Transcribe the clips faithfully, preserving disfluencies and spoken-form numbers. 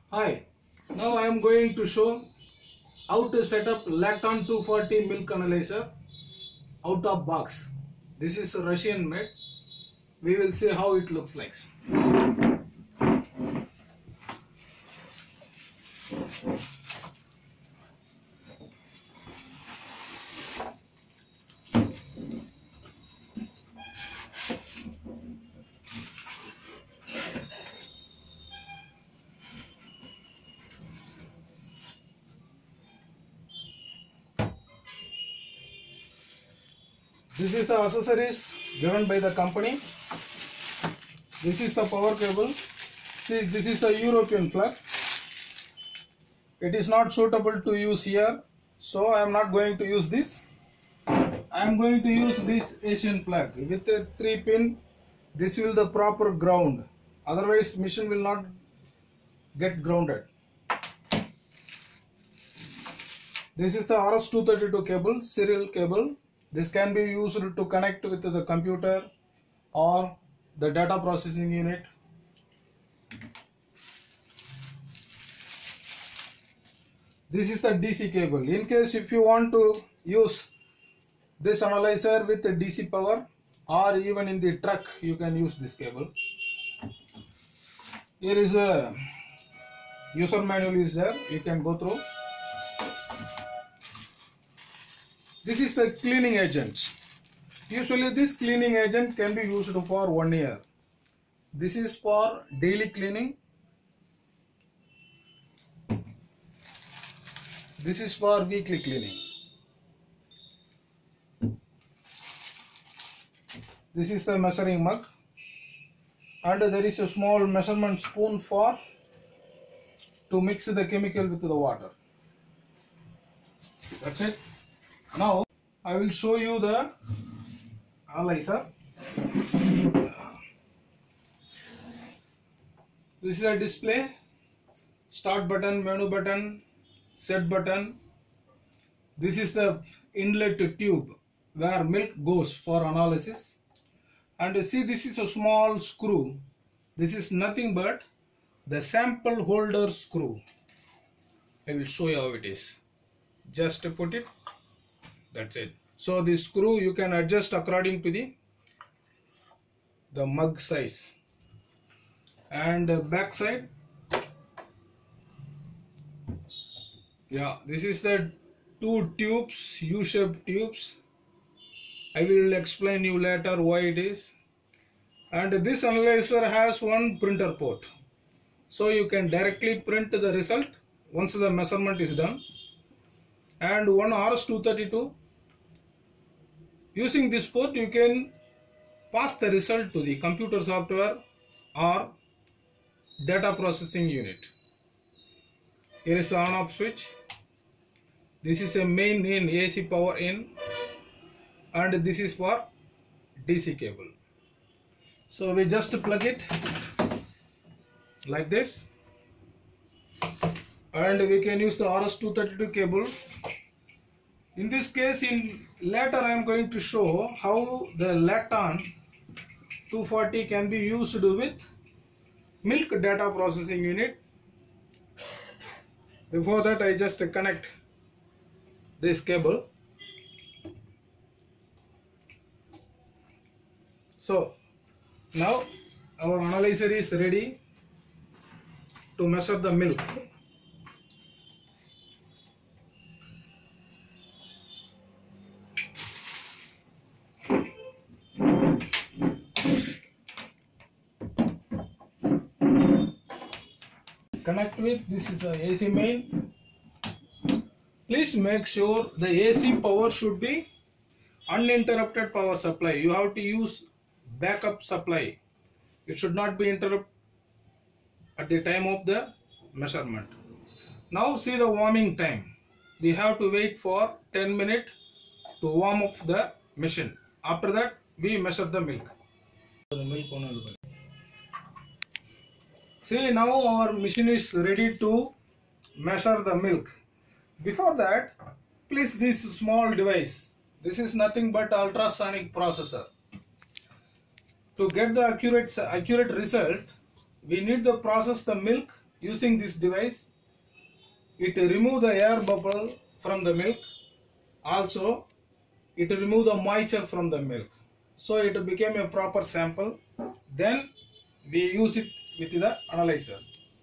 Hi, now I am going to show how to set up Laktan two forty Milk Analyser out of box. This is Russian made. We will see how it looks like. This is the accessories given by the company. This is the power cable. See, this is the European plug. It is not suitable to use here, so I am not going to use this. I am going to use this Asian plug with a three pin. This will the proper ground. Otherwise, machine will not get grounded. This is the R S two thirty-two cable, serial cable. This can be used to connect with the computer or the data processing unit. This is the D C cable. In case if you want to use this analyzer with the D C power, or even in the truck you can use this cable. Here is a user manual is there, you can go through. This is the cleaning agent. Usually this cleaning agent can be used for one year. This is for daily cleaning. This is for weekly cleaning. This is the measuring mug, and there is a small measurement spoon for to mix the chemical with the water. That's it. Now I will show you the analyzer. This is a display, start button, menu button, set button. This is the inlet tube where milk goes for analysis. And you see, this is a small screw. This is nothing but the sample holder screw. I will show you how it is. Just put it. That's it. So the screw you can adjust according to the the mug size. And uh, back side, yeah, this is the two tubes, U-shaped tubes. I will explain you later why it is. And this analyzer has one printer port, so you can directly print the result once the measurement is done. And one R S two thirty-two. Using this port you can pass the result to the computer software or data processing unit. Here is the on off switch. This is a main in, A C power in, and this is for D C cable. So we just plug it like this, and we can use the R S two thirty-two cable. In this case, in later I am going to show how the Laktan two forty can be used with milk data processing unit. Before that, I just connect this cable. So now our analyzer is ready to measure the milk. Connect with, this is the A C main. Please make sure the A C power should be uninterrupted power supply. You have to use backup supply. It should not be interrupted at the time of the measurement. Now see the warming time. We have to wait for ten minutes to warm up the machine. After that we measure the milk. See, now our machine is ready to measure the milk. Before that, please this small device. This is nothing but ultrasonic processor. To get the accurate accurate result, we need to process the milk using this device, it remove the air bubble from the milk. Also, it remove the moisture from the milk. So it became a proper sample. Then we use it with the analyzer.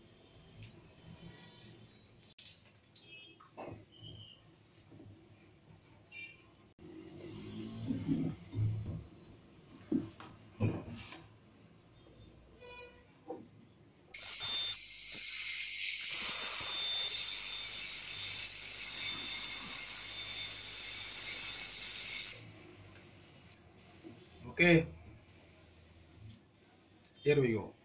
Okay, here we go.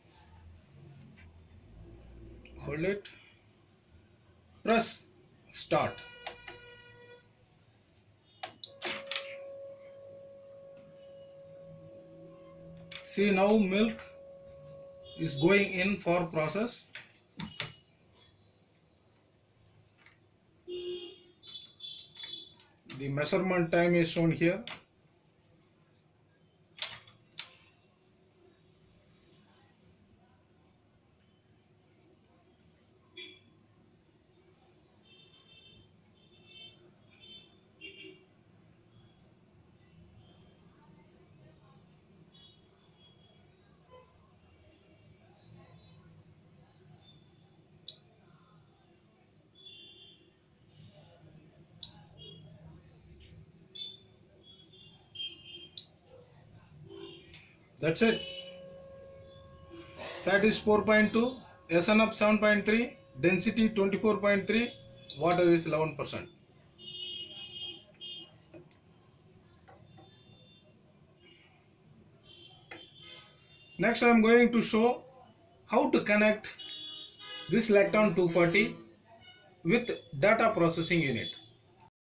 Hold it. Press start. See, now milk is going in for process. The measurement time is shown here. That's it. Fat is four point two, S N F seven point three, density twenty-four point three, water is eleven percent. Next I am going to show how to connect this Laktan two forty with data processing unit.